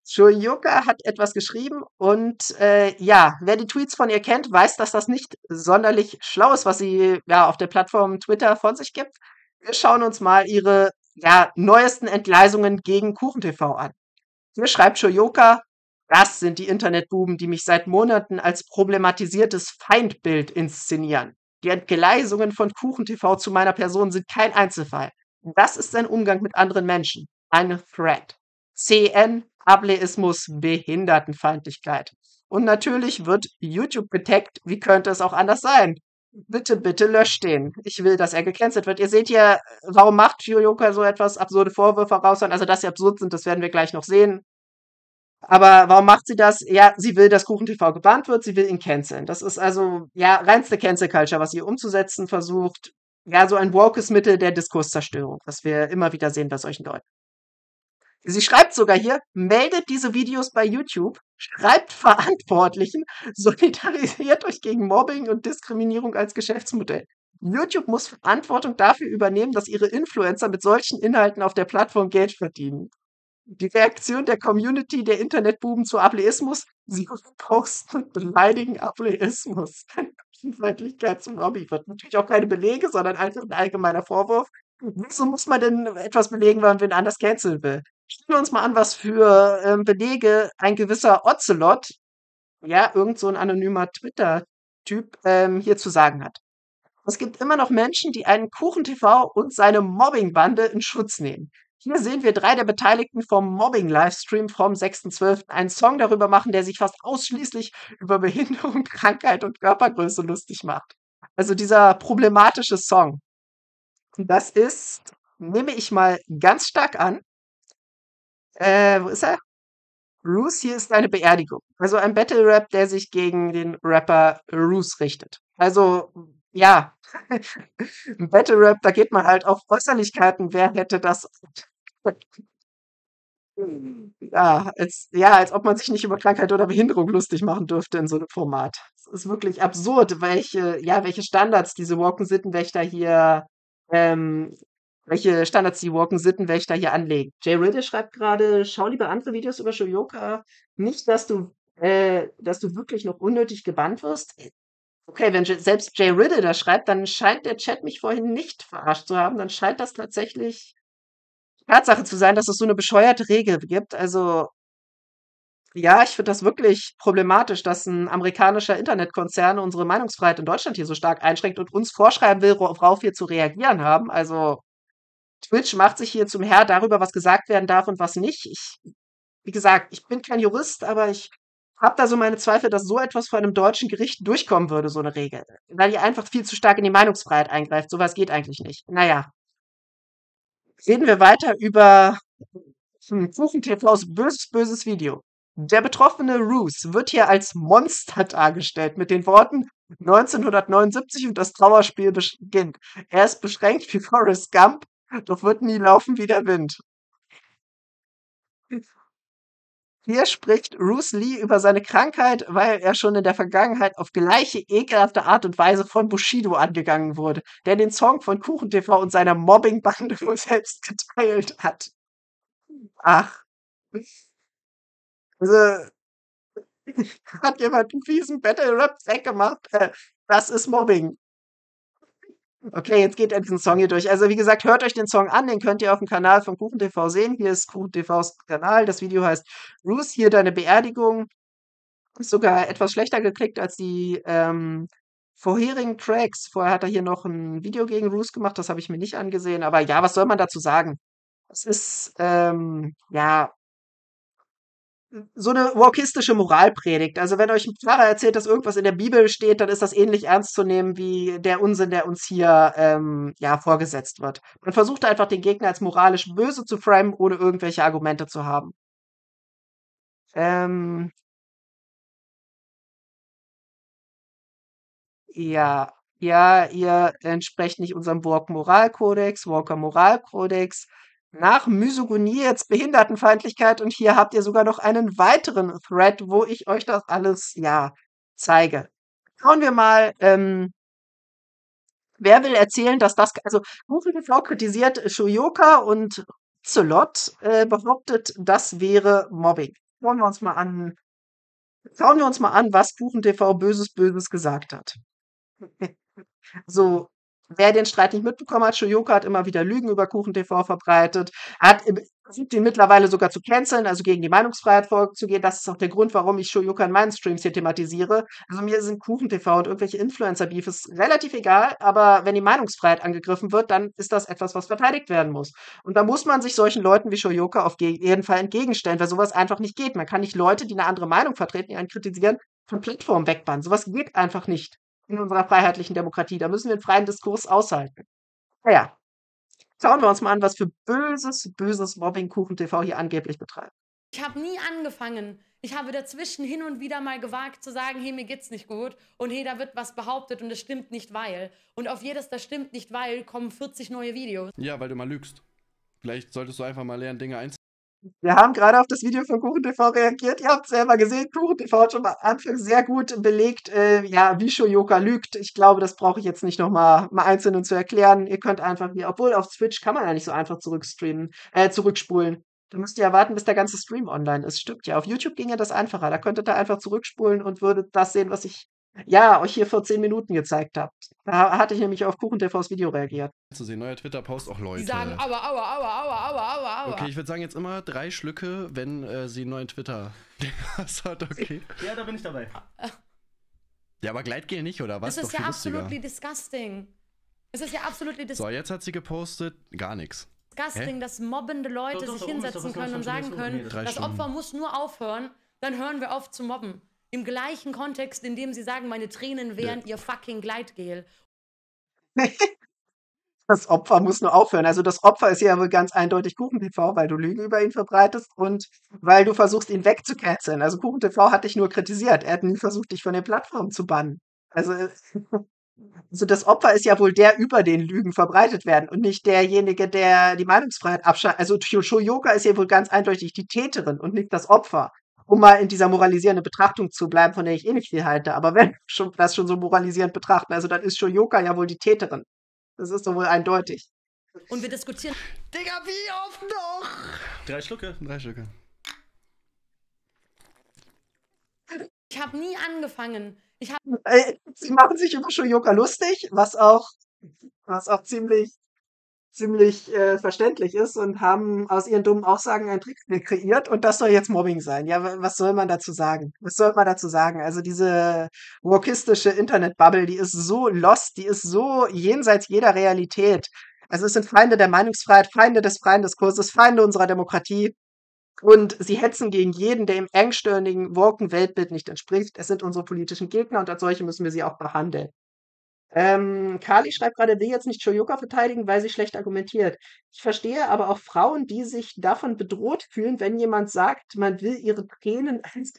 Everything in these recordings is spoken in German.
Shoyuka hat etwas geschrieben und ja, wer die Tweets von ihr kennt, weiß, dass das nicht sonderlich schlau ist, was sie ja auf der Plattform Twitter von sich gibt. Wir schauen uns mal ihre ja, neuesten Entgleisungen gegen KuchenTV an. Hier schreibt Shoyoka, das sind die Internetbuben, die mich seit Monaten als problematisiertes Feindbild inszenieren. Die Entgleisungen von KuchenTV zu meiner Person sind kein Einzelfall. Das ist ein Umgang mit anderen Menschen. Eine Threat. CN, Ableismus, Behindertenfeindlichkeit. Und natürlich wird YouTube getaggt. Wie könnte es auch anders sein? Bitte, bitte löscht den. Ich will, dass er gecancelt wird. Ihr seht hier, warum macht Shoyoka so etwas absurde Vorwürfe raushauen? Also, dass sie absurd sind, das werden wir gleich noch sehen. Aber warum macht sie das? Ja, sie will, dass KuchenTV gebannt wird, sie will ihn canceln. Das ist also, ja, reinste Cancel Culture, was sie umzusetzen versucht. Ja, so ein wokes Mittel der Diskurszerstörung, was wir immer wieder sehen bei solchen Leuten. Sie schreibt sogar hier, meldet diese Videos bei YouTube, schreibt Verantwortlichen, solidarisiert euch gegen Mobbing und Diskriminierung als Geschäftsmodell. YouTube muss Verantwortung dafür übernehmen, dass ihre Influencer mit solchen Inhalten auf der Plattform Geld verdienen. Die Reaktion der Community der Internetbuben zu Ableismus, sie posten und beleidigen Ableismus. Feindlichkeit zum Hobby wird natürlich auch keine Belege, sondern einfach ein allgemeiner Vorwurf. Wieso muss man denn etwas belegen, wenn man wen anders canceln will? Schauen wir uns mal an, was für Belege ein gewisser Ocelot, ja, irgend so ein anonymer Twitter-Typ, hier zu sagen hat. Es gibt immer noch Menschen, die einen KuchenTV und seine Mobbingbande in Schutz nehmen. Hier sehen wir 3 der Beteiligten vom Mobbing-Livestream vom 6.12. einen Song darüber machen, der sich fast ausschließlich über Behinderung, Krankheit und Körpergröße lustig macht. Also dieser problematische Song. Das ist, nehme ich mal ganz stark an, wo ist er? Roos, hier ist eine Beerdigung. Also ein Battle Rap, der sich gegen den Rapper Roos richtet. Also, ja, ein Battle Rap, da geht man halt auf Äußerlichkeiten. Wer hätte das? Ja, als ob man sich nicht über Krankheit oder Behinderung lustig machen dürfte in so einem Format. Es ist wirklich absurd, welche Standards diese Woken Sittenwächter hier, ähm, welche Standards die Woken Sittenwächter hier anlegen. Jay Riddle schreibt gerade, schau lieber andere Videos über Shoyoka. Nicht, dass du wirklich noch unnötig gebannt wirst. Okay, wenn selbst Jay Riddle das schreibt, dann scheint der Chat mich vorhin nicht verarscht zu haben. Dann scheint das tatsächlich Tatsache zu sein, dass es so eine bescheuerte Regel gibt. Also, ja, ich finde das wirklich problematisch, dass ein amerikanischer Internetkonzern unsere Meinungsfreiheit in Deutschland hier so stark einschränkt und uns vorschreiben will, worauf wir zu reagieren haben. Also, Twitch macht sich hier zum Herr darüber, was gesagt werden darf und was nicht. Wie gesagt, ich bin kein Jurist, aber ich habe da so meine Zweifel, dass so etwas vor einem deutschen Gericht durchkommen würde, so eine Regel. Weil die einfach viel zu stark in die Meinungsfreiheit eingreift. Sowas geht eigentlich nicht. Naja, reden wir weiter über KuchenTVs böses Video. Der betroffene Roos wird hier als Monster dargestellt mit den Worten 1979 und das Trauerspiel beginnt. Er ist beschränkt wie Forrest Gump, doch wird nie laufen wie der Wind. Hier spricht Bruce Lee über seine Krankheit, weil er schon in der Vergangenheit auf gleiche ekelhafte Art und Weise von Bushido angegangen wurde, der den Song von KuchenTV und seiner Mobbingbande wohl selbst geteilt hat. Ach, also hat jemand einen fiesen Battle-Rap-Track gemacht? Das ist Mobbing. Okay, jetzt geht er diesen Song hier durch. Also wie gesagt, hört euch den Song an, den könnt ihr auf dem Kanal von KuchenTV sehen. Hier ist KuchenTVs Kanal. Das Video heißt Bruce, hier deine Beerdigung. Ist sogar etwas schlechter geklickt als die vorherigen Tracks. Vorher hat er hier noch ein Video gegen Roos gemacht, das habe ich mir nicht angesehen. Aber ja, was soll man dazu sagen? Es ist ja so eine wokistische Moralpredigt. Also wenn euch ein Pfarrer erzählt, dass irgendwas in der Bibel steht, dann ist das ähnlich ernst zu nehmen wie der Unsinn, der uns hier ja vorgesetzt wird. Man versucht einfach den Gegner als moralisch böse zu framen, ohne irgendwelche Argumente zu haben. Ähm, Ja, ja, ihr entsprecht nicht unserem Walker Moralkodex. Nach Misogynie jetzt Behindertenfeindlichkeit und hier habt ihr sogar noch einen weiteren Thread, wo ich euch das alles, ja, zeige. Schauen wir mal, wer will erzählen, dass das, also Google TV kritisiert Shoyoka und Ocelot behauptet, das wäre Mobbing. Schauen wir uns mal an schauen wir uns mal an, was KuchenTV Böses, Böses gesagt hat. So, wer den Streit nicht mitbekommen hat, Shoyuka hat immer wieder Lügen über KuchenTV verbreitet, hat versucht ihn mittlerweile sogar zu canceln, also gegen die Meinungsfreiheit vorzugehen. Das ist auch der Grund, warum ich Shoyuka in meinen Streams hier thematisiere. Also mir sind KuchenTV und irgendwelche Influencer-Beefs relativ egal, aber wenn die Meinungsfreiheit angegriffen wird, dann ist das etwas, was verteidigt werden muss. Und da muss man sich solchen Leuten wie Shoyuka auf jeden Fall entgegenstellen, weil sowas einfach nicht geht. Man kann nicht Leute, die eine andere Meinung vertreten, die einen kritisieren, von Plattformen wegbannen. Sowas geht einfach nicht in unserer freiheitlichen Demokratie. Da müssen wir einen freien Diskurs aushalten. Naja, schauen wir uns mal an, was für böses, böses Mobbing KuchenTV hier angeblich betreibt. Ich habe nie angefangen. Ich habe dazwischen hin und wieder mal gewagt zu sagen, hey, mir geht's nicht gut und hey, da wird was behauptet und das stimmt nicht, weil. Und auf jedes das stimmt nicht, weil kommen 40 neue Videos. Ja, weil du mal lügst. Vielleicht solltest du einfach mal lernen, Dinge einzuhalten. Wir haben gerade auf das Video von KuchenTV reagiert. Ihr habt es selber gesehen. KuchenTV hat schon am Anfang sehr gut belegt, ja, wie Shoyuka lügt. Ich glaube, das brauche ich jetzt nicht noch mal einzeln zu erklären. Ihr könnt einfach hier, obwohl auf Twitch kann man ja nicht so einfach zurückspulen. Da müsst ihr ja warten, bis der ganze Stream online ist. Stimmt ja. Auf YouTube ginge das einfacher. Da könntet ihr einfach zurückspulen und würdet das sehen, was ich ja euch hier vor 10 Minuten gezeigt habe. Da hatte ich nämlich auf KuchenTVs Video reagiert. Zu sehen. Neuer Twitter-Post, auch Leute. Die sagen, aua, aua, aua, aua, aua, aua, aua. Okay, ich würde sagen jetzt immer 3 Schlücke, wenn sie einen neuen Twitter hat, okay. Ja, da bin ich dabei. Ja, aber Gleitgel nicht, oder was? Das ist Doch ja viel lustiger. absolutely disgusting. Es ist ja absolutely So, jetzt hat sie gepostet, gar nichts. disgusting, dass mobbende Leute Doch, sich doch, hinsetzen können und sagen können, Drei das Stunden. Opfer muss nur aufhören, dann hören wir auf zu mobben. Im gleichen Kontext, in dem sie sagen, meine Tränen wären ihr fucking Gleitgel. Das Opfer muss nur aufhören. Also das Opfer ist ja wohl ganz eindeutig KuchenTV, weil du Lügen über ihn verbreitest und weil du versuchst, ihn wegzucanceln. Also KuchenTV hat dich nur kritisiert. Er hat nie versucht, dich von den Plattformen zu bannen. Also, also das Opfer ist ja wohl der, über den Lügen verbreitet werden und nicht derjenige, der die Meinungsfreiheit abschaltet. Also Shoyuka ist ja wohl ganz eindeutig die Täterin und nicht das Opfer. Um mal in dieser moralisierenden Betrachtung zu bleiben, von der ich eh nicht viel halte. Aber wenn wir das schon so moralisierend betrachten, also dann ist Shoyuka ja wohl die Täterin. Das ist doch wohl eindeutig. Und wir diskutieren. Digga, wie oft noch? 3 Schlucke. 3 Stücke. Ich habe nie angefangen. Sie machen sich über Shoyuka lustig, was auch ziemlich verständlich ist und haben aus ihren dummen Aussagen einen Trick kreiert und das soll jetzt Mobbing sein. Ja, was soll man dazu sagen? Was soll man dazu sagen? Also diese wokistische Internetbubble, die ist so lost, die ist so jenseits jeder Realität. Also es sind Feinde der Meinungsfreiheit, Feinde des freien Diskurses, Feinde unserer Demokratie. Und sie hetzen gegen jeden, der im engstirnigen, woken Weltbild nicht entspricht. Es sind unsere politischen Gegner und als solche müssen wir sie auch behandeln. Kali schreibt gerade, will jetzt nicht Shoyuka verteidigen, weil sie schlecht argumentiert. Ich verstehe aber auch Frauen, die sich davon bedroht fühlen, wenn jemand sagt, man will ihre Tränen als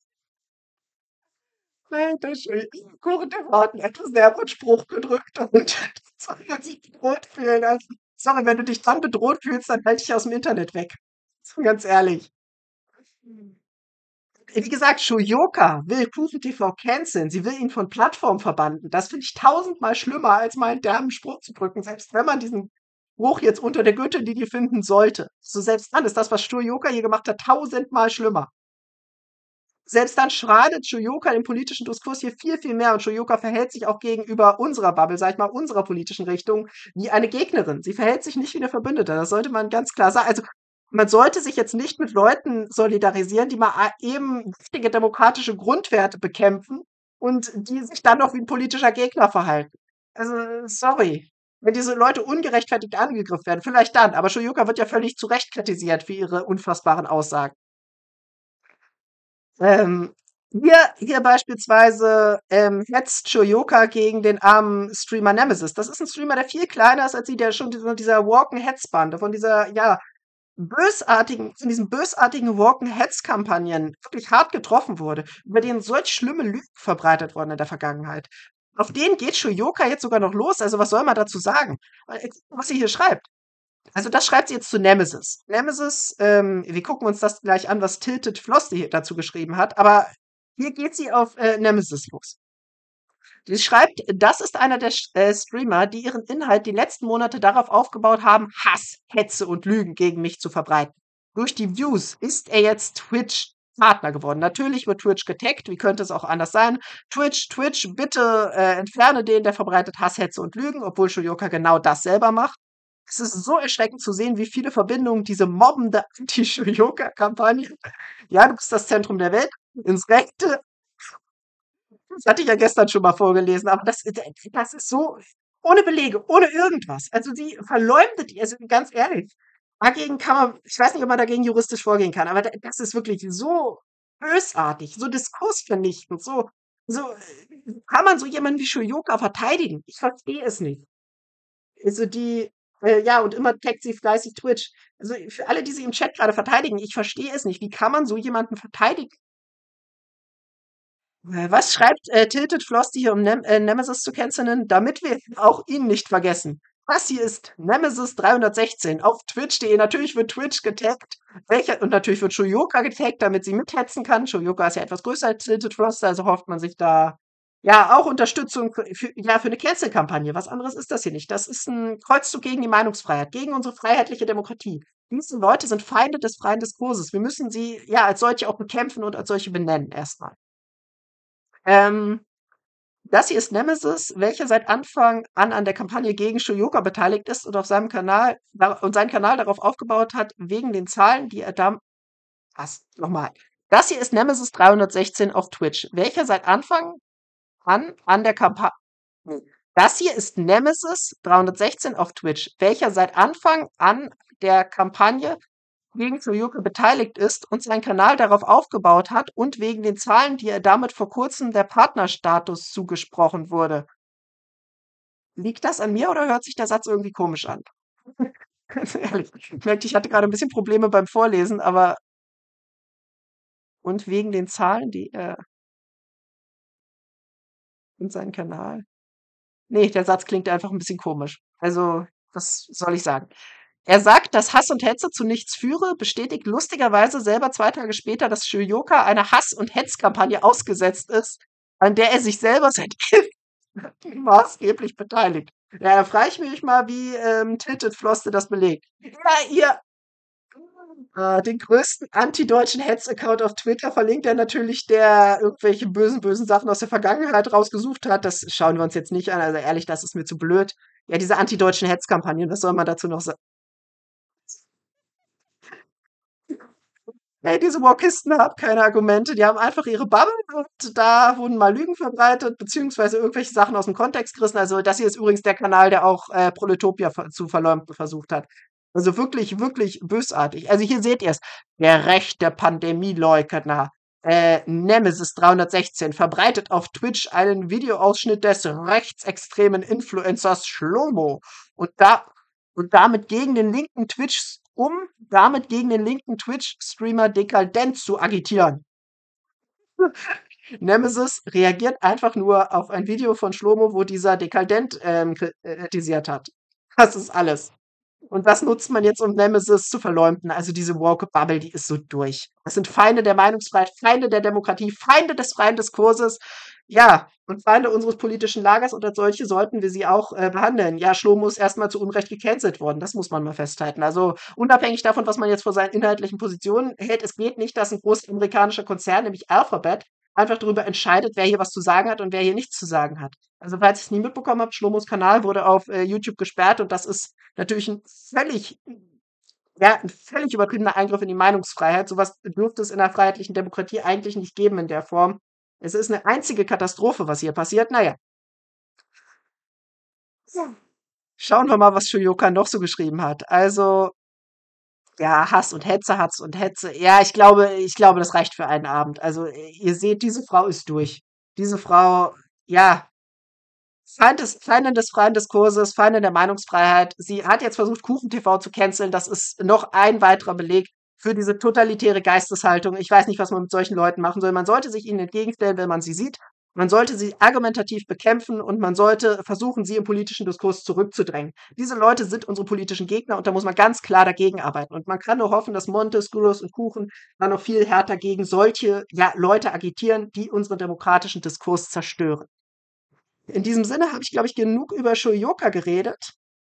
KuchenTV hat einen etwas derben Spruch gedrückt und soll man sich bedroht fühlen. Also, sorry, wenn du dich dann bedroht fühlst, dann halte ich aus dem Internet weg. So ganz ehrlich. Wie gesagt, Shoyuka will KuchenTV canceln. Sie will ihn von Plattformen verbannen. Das finde ich tausendmal schlimmer, als mal einen derben Spruch zu drücken, selbst wenn man diesen Spruch jetzt unter der Gürtellinie finden sollte. So selbst dann ist das, was Shoyuka hier gemacht hat, tausendmal schlimmer. Selbst dann schadet Shoyuka im politischen Diskurs hier viel, viel mehr und Shoyuka verhält sich auch gegenüber unserer Bubble, sag ich mal, unserer politischen Richtung, wie eine Gegnerin. Sie verhält sich nicht wie eine Verbündete. Das sollte man ganz klar sagen. Also man sollte sich jetzt nicht mit Leuten solidarisieren, die mal eben wichtige demokratische Grundwerte bekämpfen und die sich dann noch wie ein politischer Gegner verhalten. Also, sorry. Wenn diese Leute ungerechtfertigt angegriffen werden, vielleicht dann. Aber Shoyuka wird ja völlig zu Recht kritisiert für ihre unfassbaren Aussagen. Hier beispielsweise hetzt Shoyuka gegen den armen Streamer Nemesis. Das ist ein Streamer, der viel kleiner ist als sie, der schon von dieser Walken-Heads-Bande, von dieser, ja, von diesen bösartigen Walken-Heads-Kampagnen wirklich hart getroffen wurde, über denen solch schlimme Lügen verbreitet wurden in der Vergangenheit. Auf den geht Shoyuka jetzt sogar noch los. Also was soll man dazu sagen? Was sie hier schreibt. Also das schreibt sie jetzt zu Nemesis. Nemesis, wir gucken uns das gleich an, was Tilted Flossy dazu geschrieben hat, aber hier geht sie auf Nemesis los. Sie schreibt, das ist einer der Streamer, die ihren Inhalt die letzten Monate darauf aufgebaut haben, Hass, Hetze und Lügen gegen mich zu verbreiten. Durch die Views ist er jetzt Twitch Partner geworden. Natürlich wird Twitch getaggt, wie könnte es auch anders sein? Twitch, bitte entferne den, der verbreitet Hass, Hetze und Lügen, obwohl Shoyoka genau das selber macht. Es ist so erschreckend zu sehen, wie viele Verbindungen diese mobbende Anti-Shoyoka-Kampagne, ja, du bist das Zentrum der Welt, ins Rechte, das hatte ich ja gestern schon mal vorgelesen, aber das ist so ohne Belege, ohne irgendwas. Also sie verleumdet die, also ganz ehrlich, dagegen kann man, ich weiß nicht, ob man dagegen juristisch vorgehen kann, aber das ist wirklich so bösartig, so diskursvernichtend, kann man so jemanden wie Shoyoka verteidigen? Ich verstehe es nicht. Also ja, und immer taggt sie fleißig Twitch. Also für alle, die sie im Chat gerade verteidigen, ich verstehe es nicht. Wie kann man so jemanden verteidigen? Was schreibt Tilted Frosty hier, um Nemesis zu canceln, damit wir auch ihn nicht vergessen? Das hier ist Nemesis 316 auf twitch.de. Natürlich wird Twitch getaggt. Und natürlich wird Shoyoka getaggt, damit sie mithetzen kann. Shoyoka ist ja etwas größer als Tilted Frosty, also hofft man sich da ja auch Unterstützung für eine Cancel-Kampagne. Was anderes ist das hier nicht. Das ist ein Kreuzzug gegen die Meinungsfreiheit, gegen unsere freiheitliche Demokratie. Diese Leute sind Feinde des freien Diskurses. Wir müssen sie ja als solche auch bekämpfen und als solche benennen erstmal. Ähm, Das hier ist Nemesis, welcher seit Anfang an der Kampagne gegen Shoyoka beteiligt ist und seinen Kanal darauf aufgebaut hat, wegen den Zahlen, die er da. Was? Nochmal. Das hier ist Nemesis 316 auf Twitch, welcher seit Anfang an der Kampagne. Das hier ist Nemesis 316 auf Twitch, welcher seit Anfang an der Kampagne gegen Shoyoka beteiligt ist und seinen Kanal darauf aufgebaut hat und wegen den Zahlen, die er damit vor kurzem der Partnerstatus zugesprochen wurde. Liegt das an mir oder hört sich der Satz irgendwie komisch an? Ganz ehrlich, ich merkte, ich hatte gerade ein bisschen Probleme beim Vorlesen, aber und wegen den Zahlen, die er und seinen Kanal. Nee, der Satz klingt einfach ein bisschen komisch. Also, was soll ich sagen? Er sagt, dass Hass und Hetze zu nichts führe, bestätigt lustigerweise selber 2 Tage später, dass Shoyoka einer Hass- und Hetzkampagne ausgesetzt ist, an der er sich selber seit maßgeblich beteiligt. Ja, da frage ich mich mal, wie Tilted Floste das belegt. Ja, den größten antideutschen Hetz-Account auf Twitter verlinkt er natürlich, der irgendwelche bösen Sachen aus der Vergangenheit rausgesucht hat. Das schauen wir uns jetzt nicht an. Also ehrlich, das ist mir zu blöd. Ja, diese antideutschen Hetzkampagnen, was soll man dazu noch sagen? Ey, diese Wokisten haben keine Argumente, die haben einfach ihre Bubble und da wurden mal Lügen verbreitet, beziehungsweise irgendwelche Sachen aus dem Kontext gerissen. Also das hier ist übrigens der Kanal, der auch Proletopia zu verleumden versucht hat. Also wirklich, wirklich bösartig. Also hier seht ihr es. Der rechte Pandemieleugner, Nemesis 316, verbreitet auf Twitch einen Videoausschnitt des rechtsextremen Influencers Shlomo und damit gegen den linken Twitch-Streamer Dekadent zu agitieren. Nemesis reagiert einfach nur auf ein Video von Shlomo, wo dieser Dekadent kritisiert hat. Das ist alles. Und das nutzt man jetzt, um Nemesis zu verleumden. Also diese Woke-Bubble, die ist so durch. Das sind Feinde der Meinungsfreiheit, Feinde der Demokratie, Feinde des freien Diskurses. Ja, und Feinde unseres politischen Lagers und als solche sollten wir sie auch behandeln. Ja, Shlomo ist erstmal zu Unrecht gecancelt worden. Das muss man mal festhalten. Also unabhängig davon, was man jetzt vor seinen inhaltlichen Positionen hält, es geht nicht, dass ein großer amerikanischer Konzern, nämlich Alphabet, einfach darüber entscheidet, wer hier was zu sagen hat und wer hier nichts zu sagen hat. Also falls ich es nie mitbekommen habe, Schlomos Kanal wurde auf YouTube gesperrt und das ist natürlich ein völlig übertriebener Eingriff in die Meinungsfreiheit. Sowas dürfte es in einer freiheitlichen Demokratie eigentlich nicht geben in der Form. Es ist eine einzige Katastrophe, was hier passiert. Naja. Ja. Schauen wir mal, was Shoyoka noch so geschrieben hat. Also, ja, Hass und Hetze, Hass und Hetze. Ja, ich glaube, das reicht für einen Abend. Also, ihr seht, diese Frau ist durch. Diese Frau, ja, Feindin des freien Diskurses, Feindin der Meinungsfreiheit. Sie hat jetzt versucht, KuchenTV zu canceln. Das ist noch ein weiterer Beleg für diese totalitäre Geisteshaltung. Ich weiß nicht, was man mit solchen Leuten machen soll. Man sollte sich ihnen entgegenstellen, wenn man sie sieht. Man sollte sie argumentativ bekämpfen und man sollte versuchen, sie im politischen Diskurs zurückzudrängen. Diese Leute sind unsere politischen Gegner und da muss man ganz klar dagegen arbeiten. Und man kann nur hoffen, dass Montes, Gyros und Kuchen dann noch viel härter gegen solche Leute agitieren, die unseren demokratischen Diskurs zerstören. In diesem Sinne habe ich, glaube ich, genug über Shoyoka geredet.